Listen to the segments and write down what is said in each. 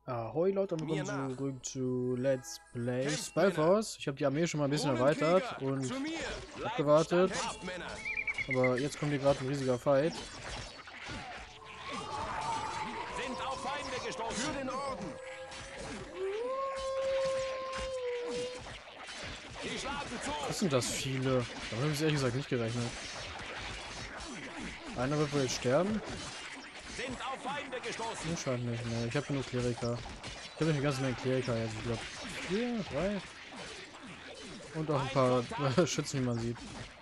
Ahoi Leute, Mir willkommen nach. zurück zu Let's Play Kämpft, Spellforce. Ich habe die Armee schon mal ein bisschen erweitert und zu mir. abgewartet, Kämpft, Männer. aber jetzt kommt hier gerade ein riesiger Fight. Sind auf Feinde gestoßen. Für den Orden. Die schlagen zu. Was sind das viele? Da habe ich ehrlich gesagt nicht gerechnet. Einer wird wohl jetzt sterben? Sind auf Feinde gestoßen. Nee, scheint nicht. Nee, ich habe genug Kleriker. Ich habe eine ganze Menge Kleriker jetzt. Ich glaube 4, 3. Und auch ein paar Schützen, wie man sieht.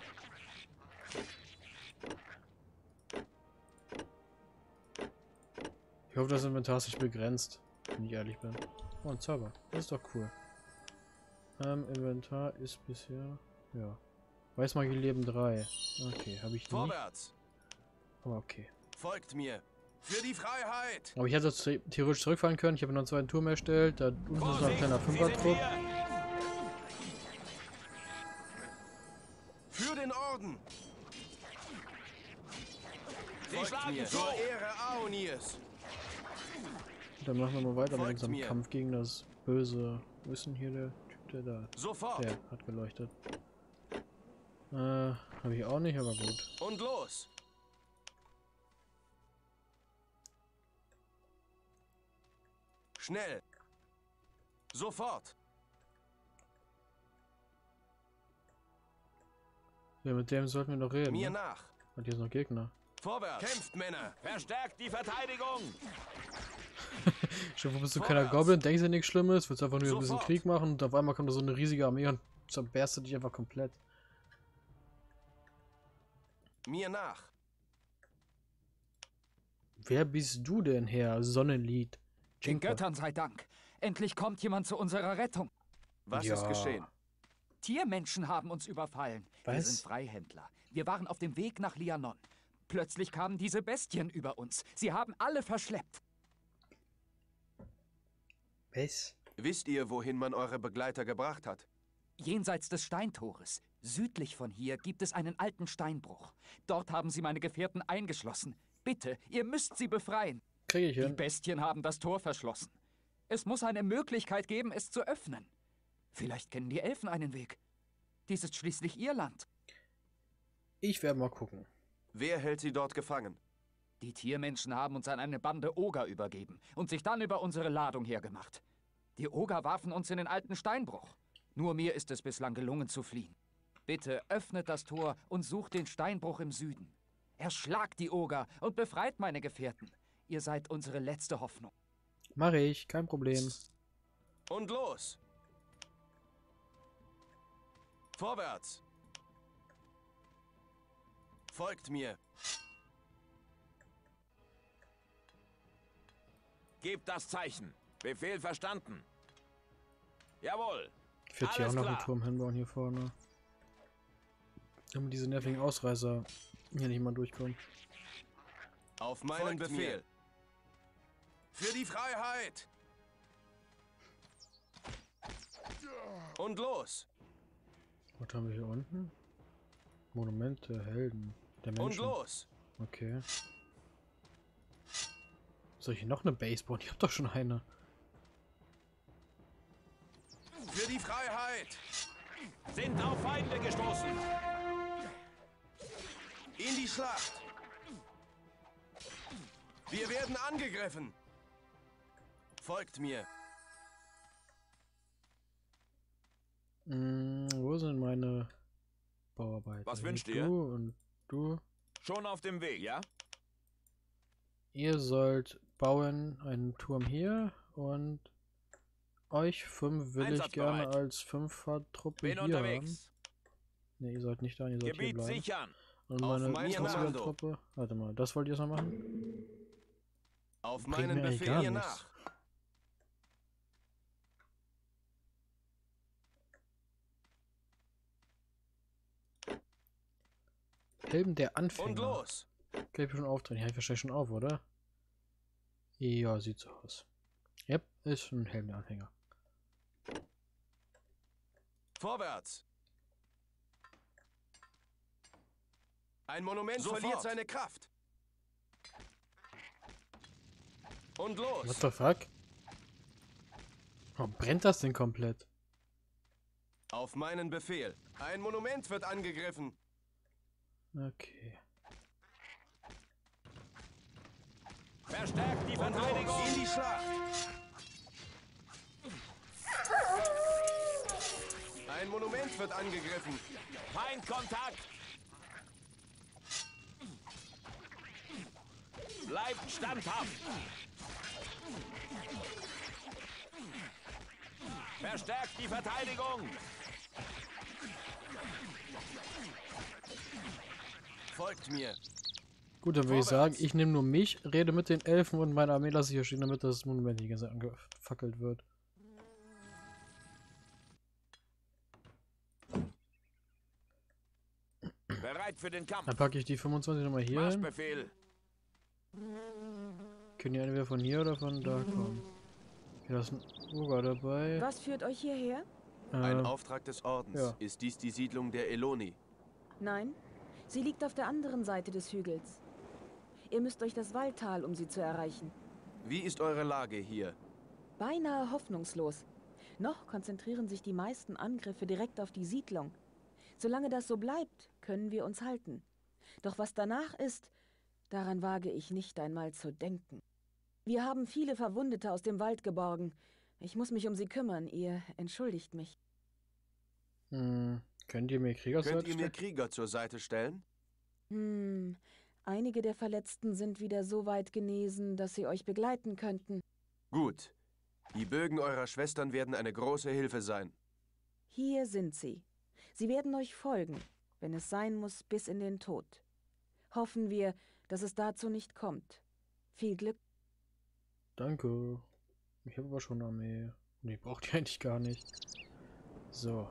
Ich hoffe, das Inventar ist nicht begrenzt, wenn ich ehrlich bin. Oh, ein Zauber. Das ist doch cool. Inventar ist bisher... Ja. Weißmagie Leben 3. Okay, habe ich nicht. Vorwärts. Aber okay. Folgt mir. Für die Freiheit. Aber ich hätte jetzt theoretisch zurückfahren können. Ich habe noch einen zweiten Turm erstellt. Da unten ist noch ein kleiner Sie sind Fünfer-Trupp. hier. Für den Orden. Sie schlagen mir. Zur Ehre Aonirs. Dann machen wir mal weiter mit Folgt unserem mir. Kampf gegen das böse... Wo ist denn hier der Typ, der da... Sofort. Der hat geleuchtet. Habe ich auch nicht, aber gut. Und los. Schnell. Sofort. Ja, mit dem sollten wir noch reden. Mir Ne? nach. Und hier ist noch Gegner. Vorwärts. Kämpft, Männer. Verstärkt die Verteidigung. Schon, wo bist du Vorwärts. keiner Goblin? Denkst du nichts Schlimmes? Willst einfach nur ein bisschen Sofort. Krieg machen und auf einmal kommt da so eine riesige Armee und zerberstet dich einfach komplett. Mir nach. Wer bist du denn, Herr Sonnenlied? Den Jinka. Göttern sei Dank. Endlich kommt jemand zu unserer Rettung. Was Ja. ist geschehen? Tiermenschen haben uns überfallen. Wir Was? sind Freihändler. Wir waren auf dem Weg nach Lianon. Plötzlich kamen diese Bestien über uns. Sie haben alle verschleppt. Was? Wisst ihr, wohin man eure Begleiter gebracht hat? Jenseits des Steintores, südlich von hier, gibt es einen alten Steinbruch. Dort haben sie meine Gefährten eingeschlossen. Bitte, ihr müsst sie befreien. Krieg ich Die hin. Bestien haben das Tor verschlossen. Es muss eine Möglichkeit geben, es zu öffnen. Vielleicht kennen die Elfen einen Weg. Dies ist schließlich ihr Land. Ich werde mal gucken. Wer hält sie dort gefangen? Die Tiermenschen haben uns an eine Bande Oger übergeben und sich dann über unsere Ladung hergemacht. Die Oger warfen uns in den alten Steinbruch. Nur mir ist es bislang gelungen zu fliehen. Bitte öffnet das Tor und sucht den Steinbruch im Süden. Erschlagt die Oger und befreit meine Gefährten. Ihr seid unsere letzte Hoffnung. Mache ich, kein Problem. Und los! Vorwärts! Folgt mir! Gebt das Zeichen. Befehl verstanden. Jawohl. Ich werde hier auch Alles noch einen klar. Turm hinbauen hier vorne. Damit diese nervigen Ausreißer hier nicht mal durchkommen. Auf meinen Befehl! Für die Freiheit! Und los! Was haben wir hier unten? Monumente, Helden der Und Menschen. los! Okay. Soll ich hier noch eine Base bauen? Ich hab doch schon eine. Für die Freiheit! Sind auf Feinde gestoßen. In die Schlacht! Wir werden angegriffen! Folgt mir! Wo sind meine Bauarbeiter? Was Hier wünscht ihr? Du und du. Schon auf dem Weg, ja? Ihr sollt bauen einen Turm hier und euch 5 will ich gerne Einsatzbereit. als 5er-Truppe Bin hier haben. unterwegs. Ne, ihr sollt nicht da, ihr sollt hier Gebiet bleiben. sichern. Und Auf meine mein 20er Kommando. Truppe. Warte mal, das wollt ihr erstmal machen? Auf Bringt meinen mir eigentlich Befehl gar ihr nichts. nach! Helm der Und Anfänger. los! Kann ich schon aufdrehen? Ja, ich wahrscheinlich schon auf, oder? Ja, sieht so aus. Yep, ist ein Helm der Anfänger. Vorwärts! Ein Monument Sofort. verliert seine Kraft! Und los! What the fuck? Oh, brennt das denn komplett? Auf meinen Befehl. Ein Monument wird angegriffen. Okay. Verstärkt die Verteidigung! In die Schlacht! Ein Monument wird angegriffen. Feindkontakt! Bleibt standhaft! Verstärkt die Verteidigung! Folgt mir. Gut, dann würde ich sagen, ich nehme nur mich, rede mit den Elfen und meine Armee lasse ich hier stehen, damit das Monument die ganze Zeit angefackelt wird. Bereit für den Kampf! Dann packe ich die 25 nochmal hier hin. Marschbefehl! Können die entweder von hier oder von da kommen. Hier ist ein Oger dabei. Was führt euch hierher? Ein Auftrag des Ordens. ja. Ist dies die Siedlung der Eloni? Nein, sie liegt auf der anderen Seite des Hügels. Ihr müsst durch das Waldtal, um sie zu erreichen. Wie ist eure Lage hier? Beinahe hoffnungslos. Noch konzentrieren sich die meisten Angriffe direkt auf die Siedlung. Solange das so bleibt, können wir uns halten. Doch was danach ist, daran wage ich nicht einmal zu denken. Wir haben viele Verwundete aus dem Wald geborgen. Ich muss mich um sie kümmern, ihr entschuldigt mich. Könnt ihr mir Krieger Könnt ihr mir Krieger zur Seite stellen? Einige der Verletzten sind wieder so weit genesen, dass sie euch begleiten könnten. Gut. Die Bögen eurer Schwestern werden eine große Hilfe sein. Hier sind sie. Sie werden euch folgen, wenn es sein muss, bis in den Tod. Hoffen wir, dass es dazu nicht kommt. Viel Glück. Danke. Ich habe aber schon eine Armee. Nee, braucht ihr eigentlich gar nicht. So.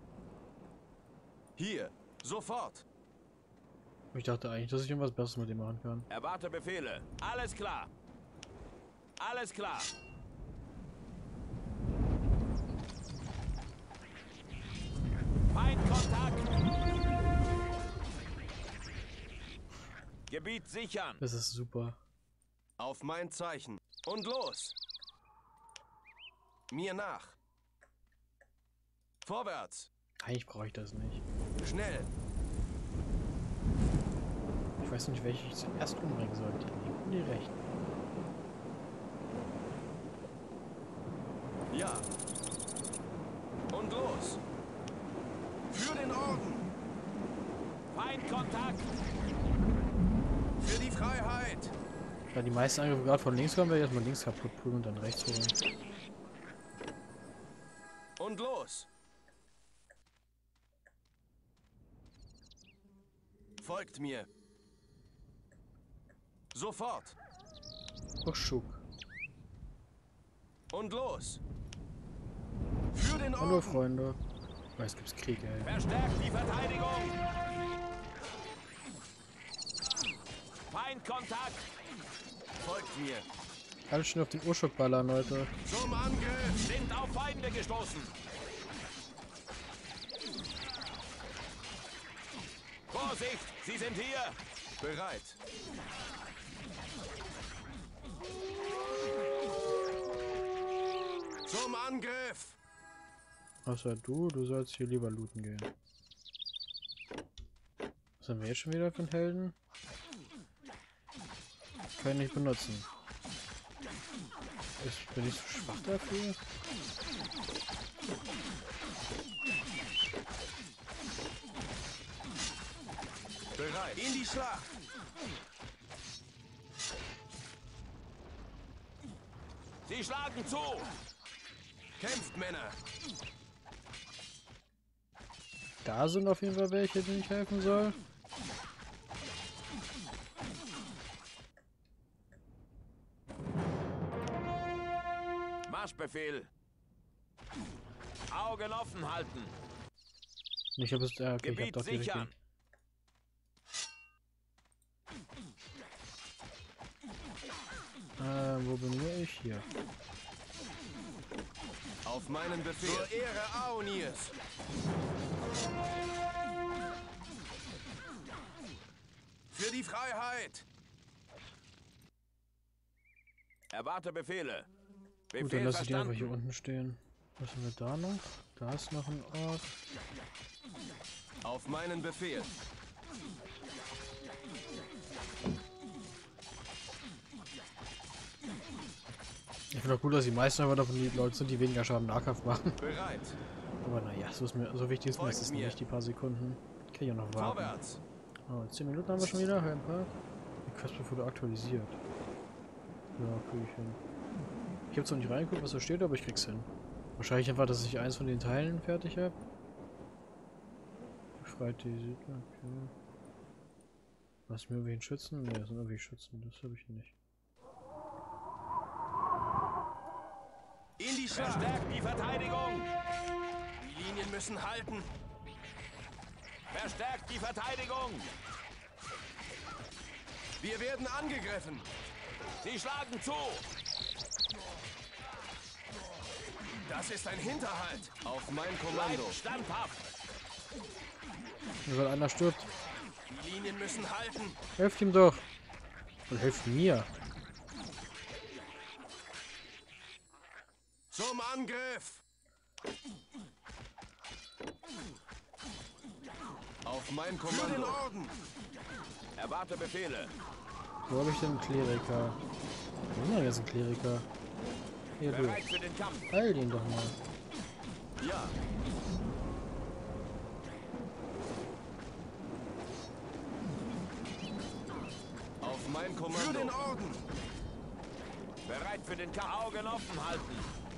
Hier, sofort! Ich dachte eigentlich, dass ich irgendwas Besseres mit dem machen kann. Erwarte Befehle! Alles klar! Alles klar! Feindkontakt! Gebiet sichern! Das ist super. Auf mein Zeichen. Und los! Mir nach! Vorwärts! Eigentlich brauche ich das nicht. Schnell! Ich weiß nicht, welche ich zuerst umbringen sollte. Die linken, die rechten. Ja! Und los! Für den Orden! Feindkontakt! Für die Freiheit! Da die meisten Angriffe gerade von links kommen, werde ich erstmal links kaputt prügeln und dann rechts holen. Und los! Folgt mir! Sofort! Oh, Schuck. Und los! Für den Hallo, Orden! Freunde. Oh, jetzt gibt's Krieg, ey. Verstärkt die Verteidigung! Feindkontakt! Folgt mir! Alles schön auf den Urschuck ballern, Leute. Zum Angriff! Sind auf Feinde gestoßen! Vorsicht! Sie sind hier! Bereit! Zum Angriff! Außer du sollst hier lieber looten gehen. Was haben wir jetzt schon wieder für einen Helden? Kann ich nicht benutzen. Bin ich zu schwach dafür? Bereit! In die Schlacht! Sie schlagen zu! Kämpft, Männer! Da sind auf jeden Fall welche, denen ich helfen soll. Marschbefehl! Augen offen halten! Ich habe es. Okay, ich habe Gebiet doch die sichern! richtigen. Wo bin ich? Hier. Auf meinen Befehl! Zur Ehre Aonirs! Für die Freiheit! Erwarte Befehle! Gut, dann Befehl lasse ich die einfach verstanden. hier unten stehen. Was haben wir da noch? Da ist noch ein Ort. Auf meinen Befehl. Ich finde auch gut, dass die meisten aber davon die Leute sind, die weniger Schaden im Nahkampf machen. Bereit. Aber naja, so wichtig ist mir Folgt das mir. nicht, die paar Sekunden. Kann ich auch noch warten. Vorwärts. Oh, 10 Minuten haben wir schon wieder. Helmpart. Die Quest wurde aktualisiert. Ja, krieg ich hin. Ich habe zwar nicht reingeguckt, was da steht, aber ich krieg's hin. Wahrscheinlich einfach, dass ich eins von den Teilen fertig habe. Befreit die Siedler. Okay. Was mir irgendwelchen Schützen? Ne, das sind irgendwie Schützen. Das habe ich nicht. In die Schlacht. Verstärkt die Verteidigung! Die Linien müssen halten. Verstärkt die Verteidigung! Wir werden angegriffen. Sie schlagen zu! Das ist ein Hinterhalt. Auf mein Bleibt Kommando. standhaft! Nur weil einer stirbt. Die Linien müssen halten. Helft ihm doch! Und helft mir! Zum Angriff. Auf mein Kommando. Für den Orden. Erwarte Befehle! Wo habe ich denn einen Kleriker? Wo ist denn jetzt ein Kleriker? Hier, du. Bereit für den Kampf! Heil ihn doch mal. Ja. Auf mein Kommando. Für den Orden. Bereit für den Kampf! Augen offen halten!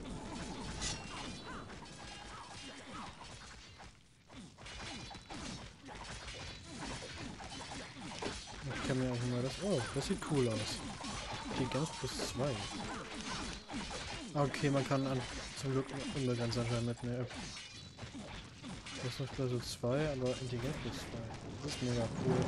Ich kann mir eigentlich mal das... Oh, das sieht cool aus. Intelligenz plus 2. Okay, man kann zum Glück Unbeganz anscheinend mitnehmen. Das ist noch Klasse 2, aber Intelligenz plus 2. Das ist mega cool.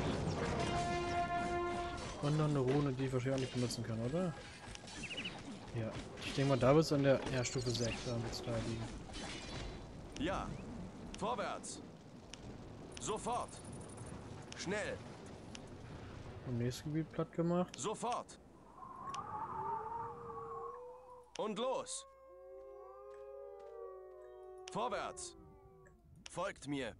Und noch eine Rune, die ich wahrscheinlich auch nicht benutzen kann, oder? Ja. Ich denke mal, da wird es an der Stufe 6, da wird es da liegen. Ja. Vorwärts. Sofort. Schnell. Im nächsten Gebiet platt gemacht. Sofort. Und los. Vorwärts. Folgt mir.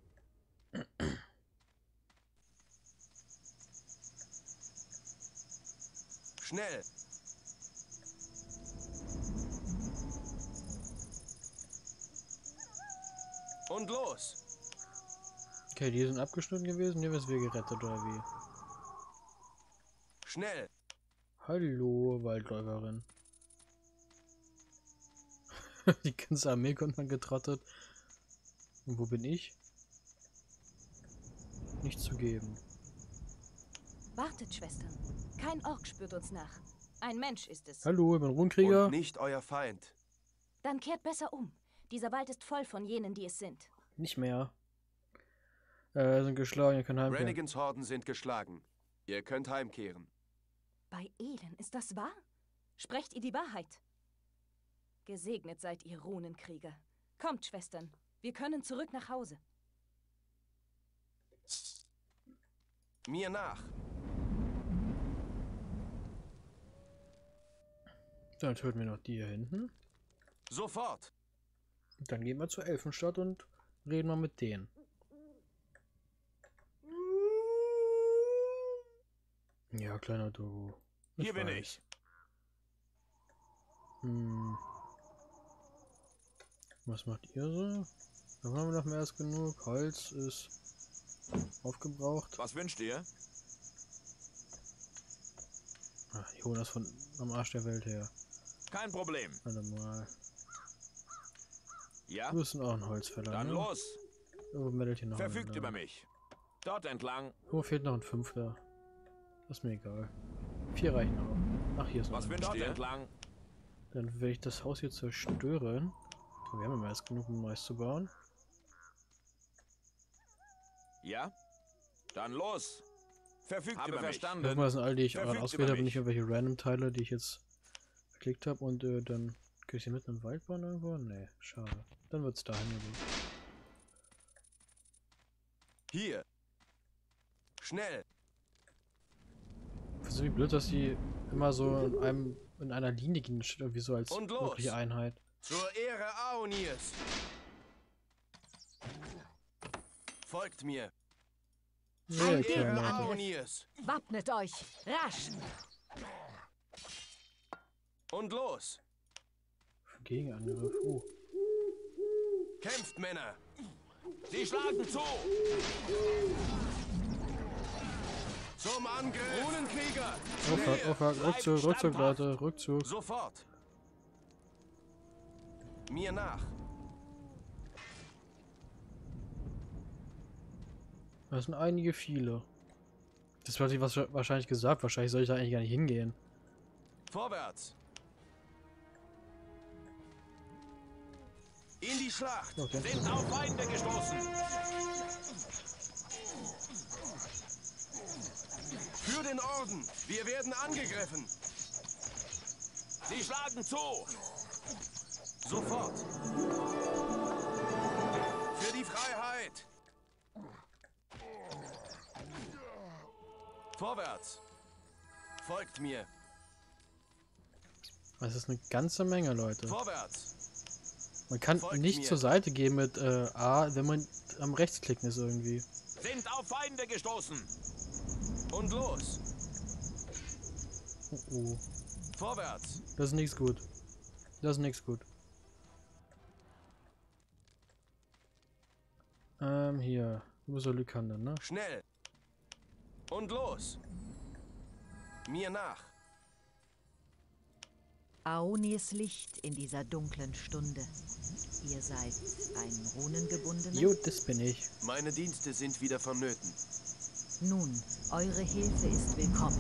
Schnell. Und los. Okay, die sind abgeschnitten gewesen, hier wird wir gerettet, oder wie? Schnell. Hallo, Waldläuferin. Die ganze Armee kommt man getrottet. Und wo bin ich? Nichts zu geben. Wartet, Schwestern. Kein Ork spürt uns nach. Ein Mensch ist es. Hallo, ich bin Runenkrieger. Und nicht euer Feind. Dann kehrt besser um. Dieser Wald ist voll von jenen, die es sind. Nicht mehr. Sind geschlagen, ihr könnt heimkehren. Rennigans Horden sind geschlagen. Ihr könnt heimkehren. Bei Elen, ist das wahr? Sprecht ihr die Wahrheit? Gesegnet seid ihr Runenkrieger. Kommt, Schwestern. Wir können zurück nach Hause. Mir nach. Dann töten wir noch die hier hinten. Sofort. Dann gehen wir zur Elfenstadt und reden mal mit denen. Ja, kleiner Dogo. Hier bin ich. Was macht ihr so? Dann haben wir noch mehr als genug. Holz ist aufgebraucht. Was wünscht ihr? Ach, die holen das von am Arsch der Welt her. Kein Problem. Warte mal. Ja? Du bist auch ein Holzfäller, Dann ne? los. Oh, meldet hier noch Verfügt einer. über mich. Dort entlang. Oh, fehlt noch ein Fünfter. Das ist mir egal. 4 reichen auch. Ach, hier ist noch Was einer. wünscht Dort ihr? entlang. Dann werde ich das Haus hier zerstören. Oh, wir haben ja mehr als genug, um ein neues zu bauen. Ja? Dann los. Verfügt Habe über verstanden. mich. Guck mal, das sind alle, die ich Verfügt auswähle, über aber mich. nicht irgendwelche Random-Teile, die ich jetzt geklickt habe. Und dann kann ich hier mitten im Wald bauen irgendwo? Nee, schade. Dann wird es dahin gelegt. Hier. Schnell. Das ist irgendwie blöd, dass die immer so in einem in einer Linie gehen, das steht irgendwie so als Und los. wirkliche Einheit. Zur Ehre Aonirs. Folgt mir. Ja, Ehre klar. Aonirs. Wappnet euch! Rasch! Und los. Gegenangriff. Oh. Kämpft, Männer. Sie schlagen zu! Zum Angriff. Runenkrieger. Aufwärts, Rückzug, Rückzug, Leute, Rückzug. Sofort. Mir nach. Das sind einige viele. Das wird was wahrscheinlich gesagt. Wahrscheinlich soll ich da eigentlich gar nicht hingehen. Vorwärts. In die Schlacht. Okay. Sind auf Feinde gestoßen! Für den Orden. Wir werden angegriffen. Sie schlagen zu! Sofort. Für die Freiheit. Vorwärts. Folgt mir. Das ist eine ganze Menge, Leute. Vorwärts. Man kann Folgt nicht mir. zur Seite gehen mit A, wenn man am Rechtsklicken ist irgendwie. Sind auf Feinde gestoßen! Und los. Oh, oh. Vorwärts. Das ist nichts gut. Das ist nichts gut. Hier. Du bist Lykander, ne? Schnell. Und los. Mir nach. Aonirs Licht in dieser dunklen Stunde. Ihr seid ein Runengebundener? Jo, das bin ich. Meine Dienste sind wieder vonnöten. Nun, eure Hilfe ist willkommen.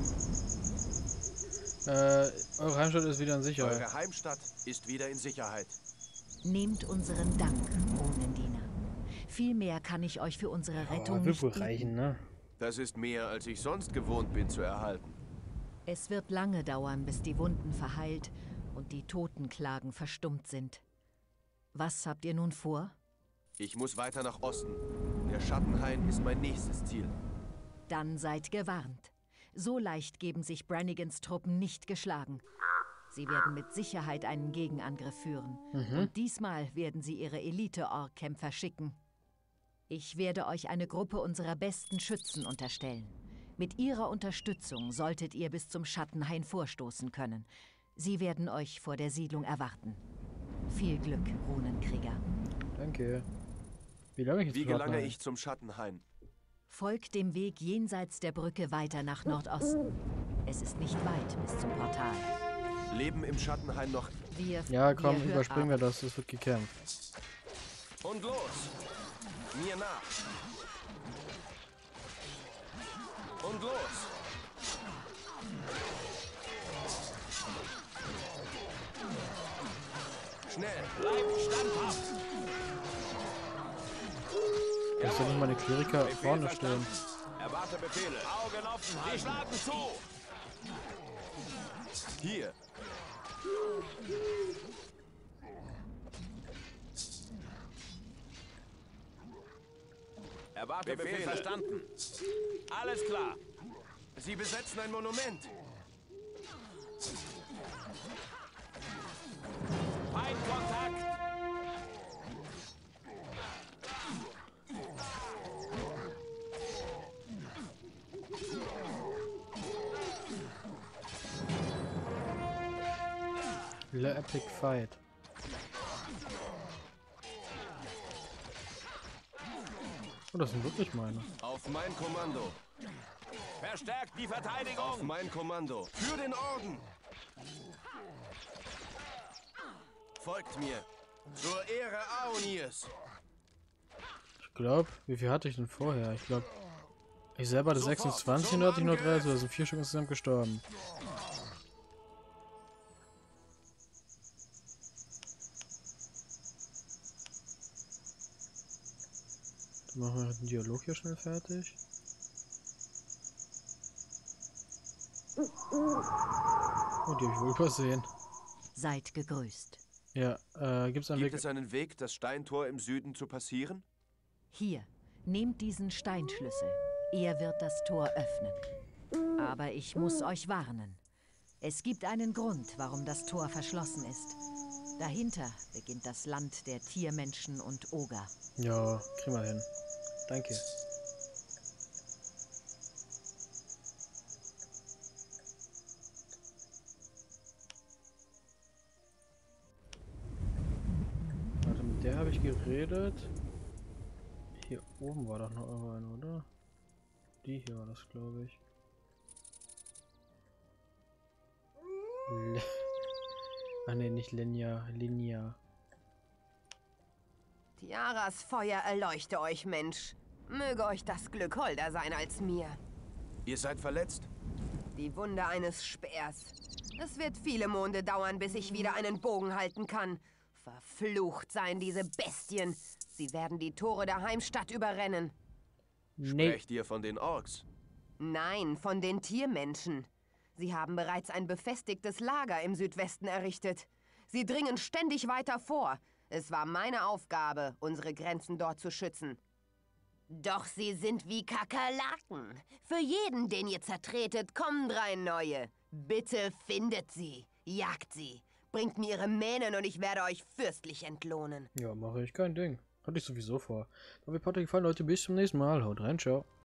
Eure Heimstatt ist wieder in Sicherheit. Eure Heimstatt ist wieder in Sicherheit. Nehmt unseren Dank, Runendiener. Viel mehr kann ich euch für unsere Rettung Aber wird nicht wohl bieten. reichen, ne? Das ist mehr, als ich sonst gewohnt bin zu erhalten. Es wird lange dauern, bis die Wunden verheilt und die Totenklagen verstummt sind. Was habt ihr nun vor? Ich muss weiter nach Osten. Der Schattenhain ist mein nächstes Ziel. Dann seid gewarnt. So leicht geben sich Brannigans Truppen nicht geschlagen. Sie werden mit Sicherheit einen Gegenangriff führen. Und diesmal werden sie ihre Elite-Ork-Kämpfer schicken. Ich werde euch eine Gruppe unserer besten Schützen unterstellen. Mit ihrer Unterstützung solltet ihr bis zum Schattenhain vorstoßen können. Sie werden euch vor der Siedlung erwarten. Viel Glück, Runenkrieger. Danke. Wie lange ich jetzt Wie überhaupt gelange noch- ich zum Schattenhain? Folgt dem Weg jenseits der Brücke weiter nach Nordosten. Es ist nicht weit bis zum Portal. Leben im Schattenhain noch. Ja, komm, ihr hört überspringen wir aber. das. Es wird gekämpft. Und los. Mir nach. Und los. Schnell. Bleibt standhaft! Ich soll nicht meine Kleriker Befehl vorne verstanden. stehen. Erwarte Befehle. Augen offen halten. Sie schlagen zu! Hier. Erwarte Befehl verstanden. Alles klar. Sie besetzen ein Monument. Feindkontakt! Le Epic Fight. Oh, das sind wirklich meine. Auf mein Kommando. Verstärkt die Verteidigung! Auf mein Kommando. Für den Orden. Folgt mir. Zur Ehre Aonirs. Ich glaube, wie viel hatte ich denn vorher? Ich glaube, ich selber hatte Sofort 26 zum und hatte ich nur 3, Angriff. also sind 4 Stück insgesamt gestorben. Dann machen wir den Dialog hier schnell fertig. Oh, die habe ich wohl übersehen. Seid gegrüßt. Ja, gibt's einen Gibt Weg? es einen Weg, das Steintor im Süden zu passieren? Hier, nehmt diesen Steinschlüssel. Er wird das Tor öffnen. Aber ich muss euch warnen. Es gibt einen Grund, warum das Tor verschlossen ist. Dahinter beginnt das Land der Tiermenschen und Oger. Ja, kriegen wir hin. Danke. Warte, mit der habe ich geredet. Hier oben war doch noch eine, oder? Die hier war das, glaube ich. Ah ne, nicht Linia. Tiaras Feuer erleuchte euch, Mensch. Möge euch das Glück holder sein als mir. Ihr seid verletzt? Die Wunde eines Speers. Es wird viele Monde dauern, bis ich wieder einen Bogen halten kann. Verflucht seien diese Bestien. Sie werden die Tore der Heimstatt überrennen. Nee. Sprecht ihr von den Orks? Nein, von den Tiermenschen. Sie haben bereits ein befestigtes Lager im Südwesten errichtet. Sie dringen ständig weiter vor. Es war meine Aufgabe, unsere Grenzen dort zu schützen. Doch sie sind wie Kakerlaken. Für jeden, den ihr zertretet, kommen 3 neue. Bitte findet sie, jagt sie, bringt mir ihre Mähnen und ich werde euch fürstlich entlohnen. Ja, mache ich, kein Ding. Hatte ich sowieso vor. Aber mir hat euch gefallen, Leute. Bis zum nächsten Mal. Haut rein, ciao.